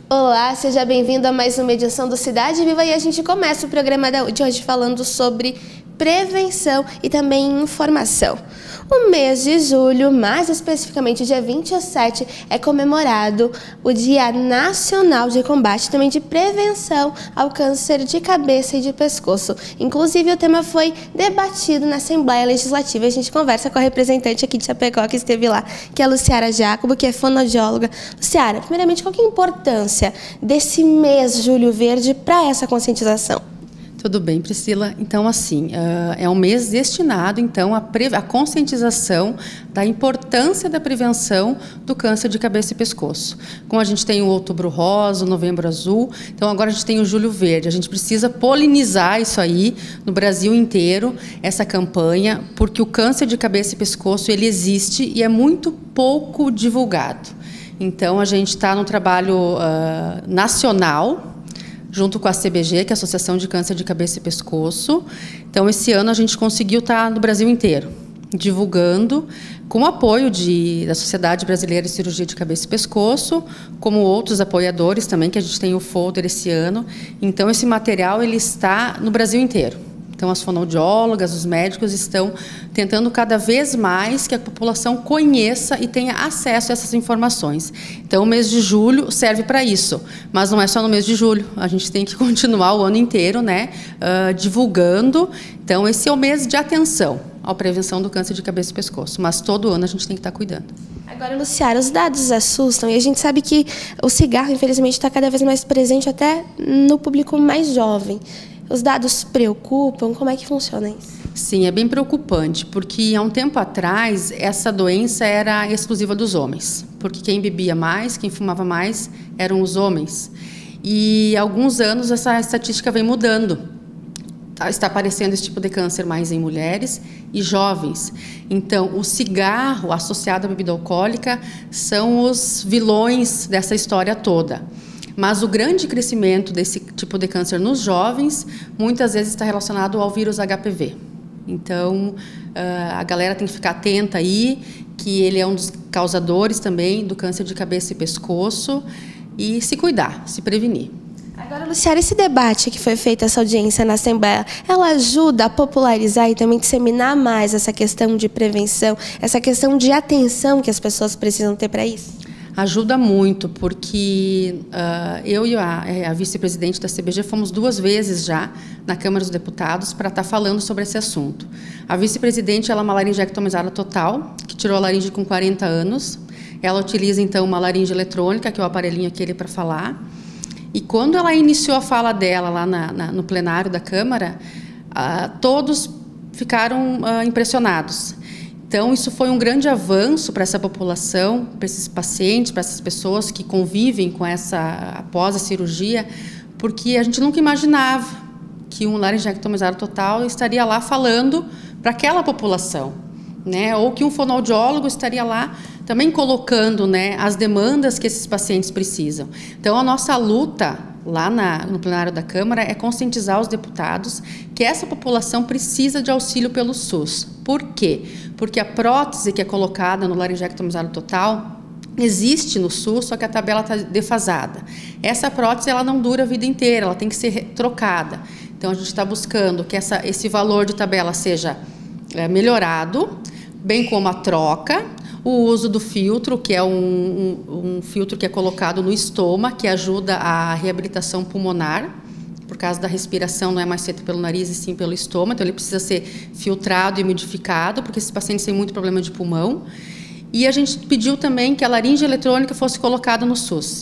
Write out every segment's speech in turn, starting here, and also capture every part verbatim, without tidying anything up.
Olá, seja bem-vindo a mais uma edição do Cidade Viva e a gente começa o programa de hoje falando sobre prevenção e também informação. O mês de julho, mais especificamente dia vinte e sete, é comemorado o Dia Nacional de Combate também de Prevenção ao Câncer de Cabeça e de Pescoço. Inclusive, o tema foi debatido na Assembleia Legislativa. A gente conversa com a representante aqui de Chapecó que esteve lá, que é a Luciara Jacobo, que é fonoaudióloga. Luciara, primeiramente, qual que é a importância desse mês Julho Verde para essa conscientização? Tudo bem, Priscila. Então, assim, uh, é um mês destinado, então, à, à conscientização da importância da prevenção do câncer de cabeça e pescoço. Como a gente tem o Outubro Rosa, o Novembro Azul, então agora a gente tem o Julho Verde. A gente precisa polinizar isso aí no Brasil inteiro, essa campanha, porque o câncer de cabeça e pescoço, ele existe e é muito pouco divulgado. Então, a gente está no trabalho uh, nacional, junto com a C B G, que é a Associação de Câncer de Cabeça e Pescoço. Então, esse ano a gente conseguiu estar no Brasil inteiro, divulgando, com o apoio de, da Sociedade Brasileira de Cirurgia de Cabeça e Pescoço, como outros apoiadores também, que a gente tem o folder esse ano. Então, esse material ele está no Brasil inteiro. Então, as fonoaudiólogas, os médicos estão tentando cada vez mais que a população conheça e tenha acesso a essas informações. Então, o mês de julho serve para isso, mas não é só no mês de julho. A gente tem que continuar o ano inteiro, né, uh, divulgando. Então, esse é o mês de atenção à prevenção do câncer de cabeça e pescoço, mas todo ano a gente tem que estar cuidando. Agora, Luciara, os dados assustam e a gente sabe que o cigarro, infelizmente, está cada vez mais presente até no público mais jovem. Os dados preocupam? Como é que funciona isso? Sim, é bem preocupante, porque há um tempo atrás essa doença era exclusiva dos homens, porque quem bebia mais, quem fumava mais eram os homens. E há alguns anos essa estatística vem mudando. Está aparecendo esse tipo de câncer mais em mulheres e jovens. Então, o cigarro associado à bebida alcoólica são os vilões dessa história toda. Mas o grande crescimento desse tipo de câncer nos jovens, muitas vezes está relacionado ao vírus H P V. Então, a galera tem que ficar atenta aí, que ele é um dos causadores também do câncer de cabeça e pescoço, e se cuidar, se prevenir. Agora, Luciara, esse debate que foi feito, essa audiência na Assembleia, ela ajuda a popularizar e também disseminar mais essa questão de prevenção, essa questão de atenção que as pessoas precisam ter para isso? Ajuda muito, porque uh, eu e a, a vice-presidente da C B G fomos duas vezes já na Câmara dos Deputados para estar falando sobre esse assunto. A vice-presidente ela é uma laringectomizada total, que tirou a laringe com quarenta anos. Ela utiliza, então, uma laringe eletrônica, que é o aparelhinho aquele para falar. E quando ela iniciou a fala dela lá na, na, no plenário da Câmara, uh, todos ficaram uh, impressionados. Então, isso foi um grande avanço para essa população, para esses pacientes, para essas pessoas que convivem com essa após a cirurgia, porque a gente nunca imaginava que um laringectomizado total estaria lá falando para aquela população, né? Ou que um fonoaudiólogo estaria lá também colocando, né, as demandas que esses pacientes precisam. Então, a nossa luta lá na, no plenário da Câmara é conscientizar os deputados que essa população precisa de auxílio pelo SUS. Por quê? Porque a prótese que é colocada no laringectomizado total existe no SUS, só que a tabela está defasada. Essa prótese ela não dura a vida inteira, ela tem que ser trocada. Então, a gente está buscando que essa, esse valor de tabela seja é, melhorado, bem como a troca, o uso do filtro, que é um, um, um filtro que é colocado no estômago, que ajuda a reabilitação pulmonar, por causa da respiração não é mais feita pelo nariz e sim pelo estômago, então ele precisa ser filtrado e umidificado, porque esses pacientes têm muito problema de pulmão. E a gente pediu também que a laringe eletrônica fosse colocada no SUS,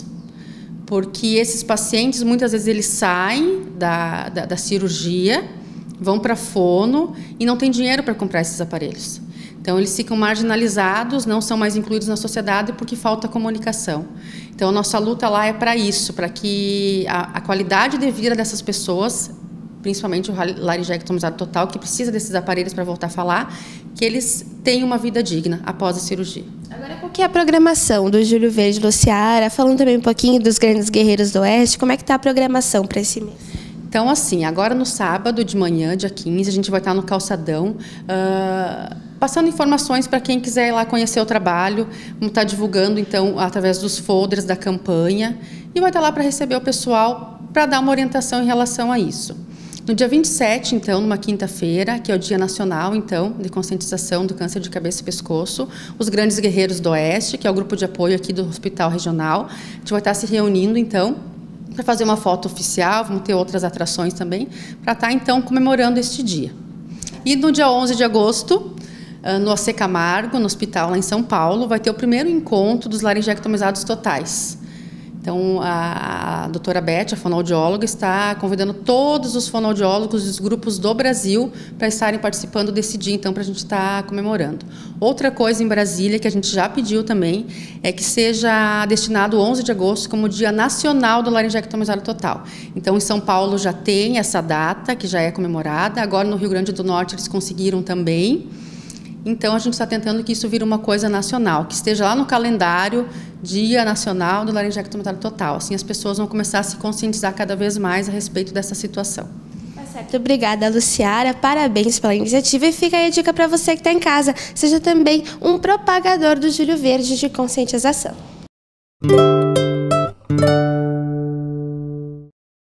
porque esses pacientes, muitas vezes, eles saem da, da, da cirurgia, vão para fono e não tem dinheiro para comprar esses aparelhos. Então, eles ficam marginalizados, não são mais incluídos na sociedade porque falta comunicação. Então, a nossa luta lá é para isso, para que a, a qualidade de vida dessas pessoas, principalmente o laringectomizado total, que precisa desses aparelhos para voltar a falar, que eles tenham uma vida digna após a cirurgia. Agora, qual que é a programação do Julho Verde, Luciara? Falando também um pouquinho dos Grandes Guerreiros do Oeste, como é que está a programação para esse mês? Então, assim, agora no sábado de manhã, dia quinze, a gente vai estar no Calçadão, uh, passando informações para quem quiser ir lá conhecer o trabalho. Vamos estar divulgando, então, através dos folders da campanha. e vai estar lá para receber o pessoal para dar uma orientação em relação a isso. No dia vinte e sete, então, numa quinta-feira, que é o Dia Nacional, então, de Conscientização do Câncer de Cabeça e Pescoço, os Grandes Guerreiros do Oeste, que é o grupo de apoio aqui do Hospital Regional, a gente vai estar se reunindo, então, para fazer uma foto oficial, vamos ter outras atrações também, para estar, então, comemorando este dia. E no dia onze de agosto, no A C Camargo, no hospital lá em São Paulo, vai ter o primeiro encontro dos laringectomizados totais. Então, a, a doutora Beth, a fonoaudióloga, está convidando todos os fonoaudiólogos dos grupos do Brasil para estarem participando desse dia, então, para a gente estar comemorando. Outra coisa em Brasília, que a gente já pediu também, é que seja destinado o onze de agosto como Dia Nacional do Laringectomizado Total. Então, em São Paulo já tem essa data, que já é comemorada, agora no Rio Grande do Norte eles conseguiram também. Então, a gente está tentando que isso vire uma coisa nacional, que esteja lá no calendário Dia Nacional do Laringectomizado Total. Assim, as pessoas vão começar a se conscientizar cada vez mais a respeito dessa situação. Tá certo. Obrigada, Luciara. Parabéns pela iniciativa. E fica aí a dica para você que está em casa. Seja também um propagador do Julho Verde de conscientização.